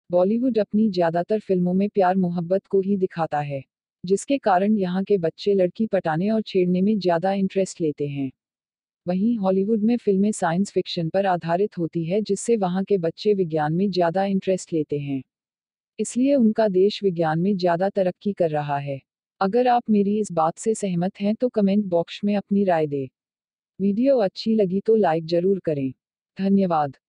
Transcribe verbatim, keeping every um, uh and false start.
बॉलीवुड अपनी ज्यादातर फिल्मों में प्यार मोहब्बत को ही दिखाता है, जिसके कारण यहाँ के बच्चे लड़की पटाने और छेड़ने में ज्यादा इंटरेस्ट लेते हैं। वहीं हॉलीवुड में फिल्में साइंस फिक्शन पर आधारित होती है, जिससे वहाँ के बच्चे विज्ञान में ज्यादा इंटरेस्ट लेते हैं। इसलिए उनका देश विज्ञान में ज्यादा तरक्की कर रहा है। अगर आप मेरी इस बात से सहमत हैं तो कमेंट बॉक्स में अपनी राय दें। वीडियो अच्छी लगी तो लाइक जरूर करें। धन्यवाद।